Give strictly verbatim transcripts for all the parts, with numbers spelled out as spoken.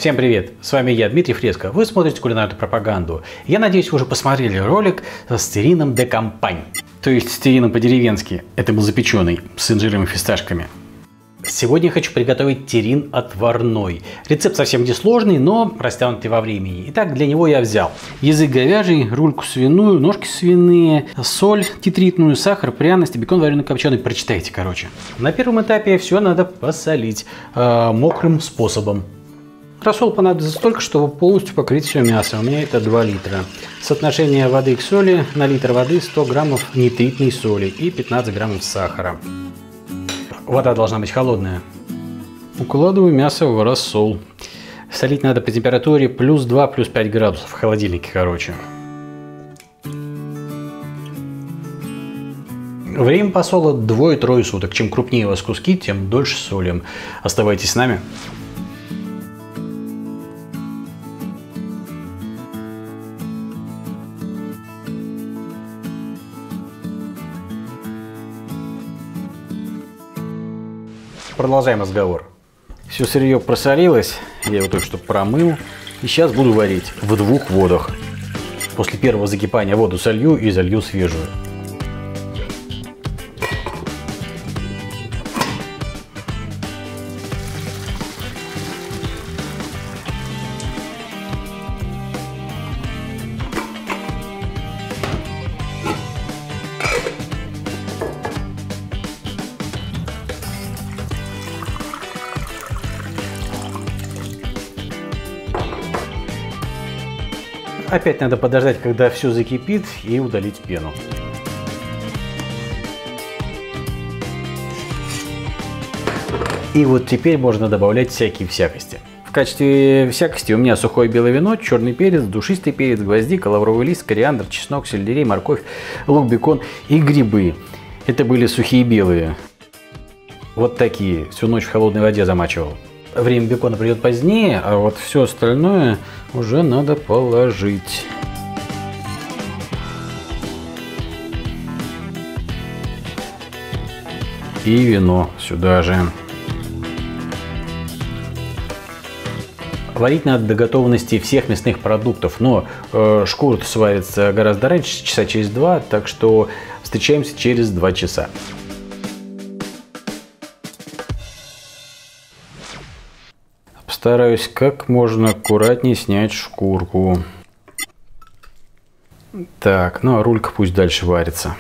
Всем привет! С вами я, Дмитрий Фреско. Вы смотрите кулинарную пропаганду. Я надеюсь, вы уже посмотрели ролик с тирином де кампань. То есть с тирином по-деревенски. Это был запеченный с инжиром и фисташками. Сегодня я хочу приготовить тирин отварной. Рецепт совсем не сложный, но растянутый во времени. Итак, для него я взял язык говяжий, рульку свиную, ножки свиные, соль тетритную, сахар, пряности, бекон вареный копченый. Прочитайте, короче. На первом этапе все надо посолить э, мокрым способом. Рассол понадобится столько, чтобы полностью покрыть все мясо. У меня это два литра. Соотношение воды к соли: на литр воды сто граммов нитритной соли и пятнадцать граммов сахара. Вода должна быть холодная. Укладываю мясо в рассол. Солить надо при температуре плюс два, плюс пять градусов. В холодильнике, короче. Время посола двое-трое суток. Чем крупнее у вас куски, тем дольше солим. Оставайтесь с нами. Продолжаем разговор. Все сырье просолилось, я его только что промыл. И сейчас буду варить в двух водах. После первого закипания воду солью и залью свежую. Опять надо подождать, когда все закипит, и удалить пену. И вот теперь можно добавлять всякие всякости. В качестве всякости у меня сухое белое вино, черный перец, душистый перец, гвоздика, лавровый лист, кориандр, чеснок, сельдерей, морковь, лук, бекон и грибы. Это были сухие белые. Вот такие. Всю ночь в холодной воде замачивал. Время бекона придет позднее, а вот все остальное уже надо положить. И вино сюда же. Варить надо до готовности всех мясных продуктов, но э, шкура сварится гораздо раньше, часа через два, так что встречаемся через два часа. Стараюсь как можно аккуратнее снять шкурку. Так, ну а рулька пусть дальше варится.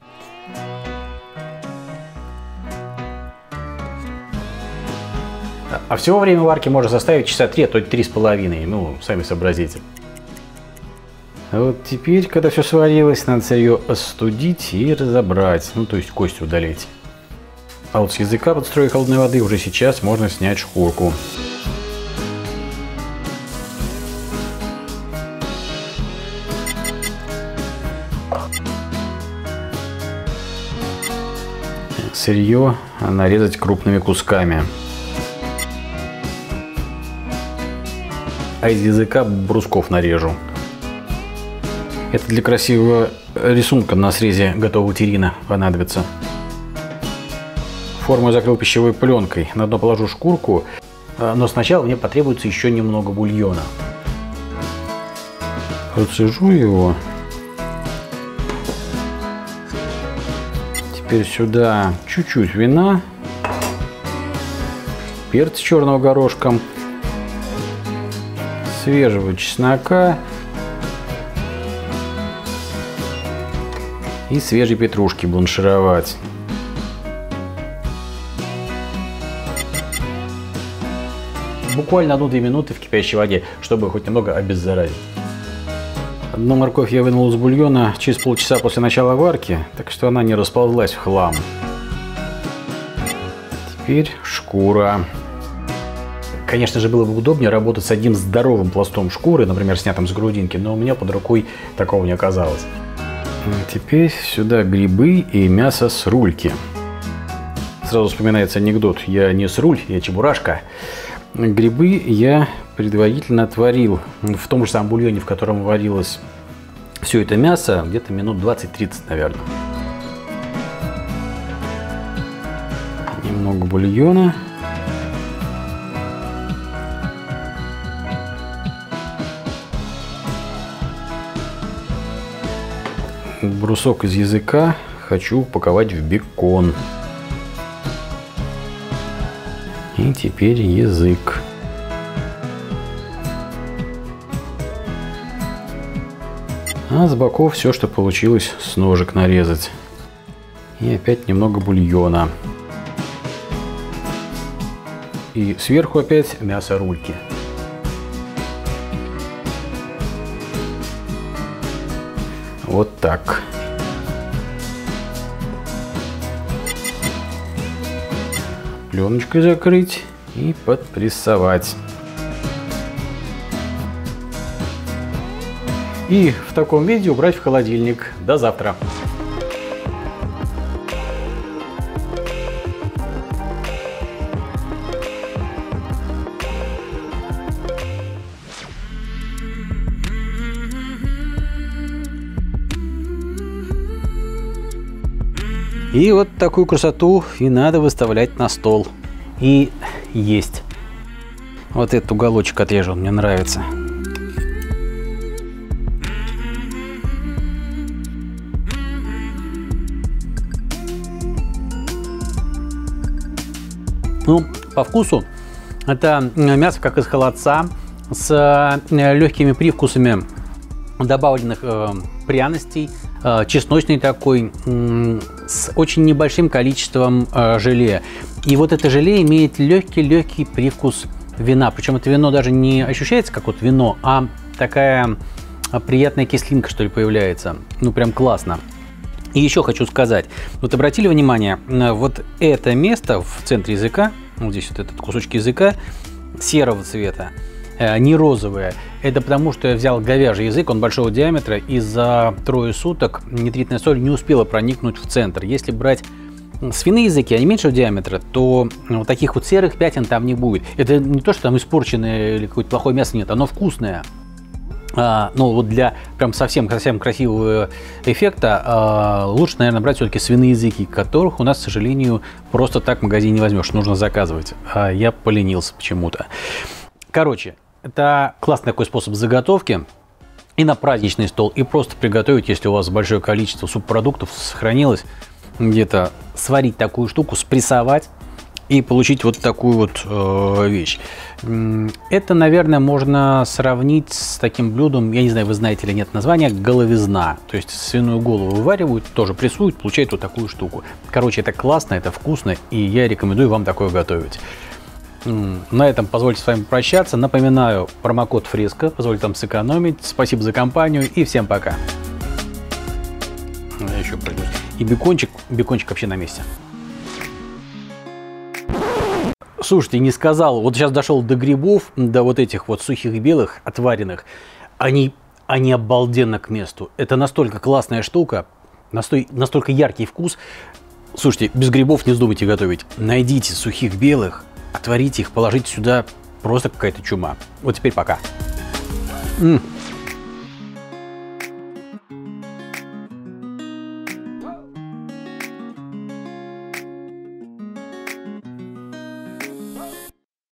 А всего время варки можно составить часа три, а то три с половиной. Ну, сами сообразите. А вот теперь, когда все сварилось, надо сырье остудить и разобрать. Ну, то есть кость удалить. А вот с языка под струей холодной воды уже сейчас можно снять шкурку. Сырье нарезать крупными кусками. А из языка брусков нарежу. Это для красивого рисунка на срезе готового тирина понадобится. Форму я закрыл пищевой пленкой. На дно положу шкурку, но сначала мне потребуется еще немного бульона. Процежу его. Теперь сюда чуть-чуть вина, перец черного горошком, свежего чеснока и свежей петрушки бланшировать. Буквально одну-две минуты в кипящей воде, чтобы хоть немного обеззаразить. Одну морковь я вынул из бульона через полчаса после начала варки, так что она не расползлась в хлам. Теперь шкура. Конечно же, было бы удобнее работать с одним здоровым пластом шкуры, например, снятым с грудинки, но у меня под рукой такого не оказалось. Теперь сюда грибы и мясо с рульки. Сразу вспоминается анекдот: я не с руль, я чебурашка. Грибы я предварительно отварил в том же самом бульоне, в котором варилось все это мясо, где-то минут двадцать-тридцать, наверное. Немного бульона. брусок из языка хочу упаковать в бекон. И теперь язык. А с боков все, что получилось, с ножек нарезать. И опять немного бульона. И сверху опять мясо рульки. Вот так. Пленочкой закрыть и подпрессовать. И в таком виде убрать в холодильник. До завтра. И вот такую красоту и надо выставлять на стол. И есть. Вот этот уголочек отрежу, мне нравится. Ну, по вкусу это мясо как из холодца с легкими привкусами добавленных э, пряностей, э, чесночный такой, э, с очень небольшим количеством э, желе. И вот это желе имеет легкий-легкий привкус вина. Причем это вино даже не ощущается как вот вино, а такая приятная кислинка, что ли, появляется. Ну, прям классно. И еще хочу сказать, вот обратили внимание, вот это место в центре языка, вот здесь вот этот кусочек языка серого цвета, не розовые. Это потому, что я взял говяжий язык, он большого диаметра, и за трое суток нитритная соль не успела проникнуть в центр. Если брать свиные языки, они меньшего диаметра, то вот таких вот серых пятен там не будет. Это не то, что там испорченное или какое-то плохое мясо, нет, оно вкусное. А, но вот для прям совсем-совсем красивого эффекта а, лучше, наверное, брать все-таки свиные языки, которых у нас, к сожалению, просто так в магазине не возьмешь, нужно заказывать. А я поленился почему-то. Короче, это классный такой способ заготовки и на праздничный стол, и просто приготовить, если у вас большое количество субпродуктов сохранилось, где-то сварить такую штуку, спрессовать и получить вот такую вот э, вещь. Это, наверное, можно сравнить с таким блюдом, я не знаю, вы знаете или нет название, головизна. То есть свиную голову вываривают, тоже прессуют, получают вот такую штуку. Короче, это классно, это вкусно, и я рекомендую вам такое готовить. На этом позвольте с вами прощаться. Напоминаю, промокод Фреско позволит вам сэкономить. Спасибо за компанию и всем пока. Я еще пройдусь. И бекончик, бекончик вообще на месте. Слушайте, не сказал, вот сейчас дошел до грибов, до вот этих вот сухих белых, отваренных. Они, они обалденно к месту. Это настолько классная штука, настолько, настолько яркий вкус. Слушайте, без грибов не вздумайте готовить. Найдите сухих белых, отварите их, положите сюда, просто какая-то чума. Вот теперь пока. М-м.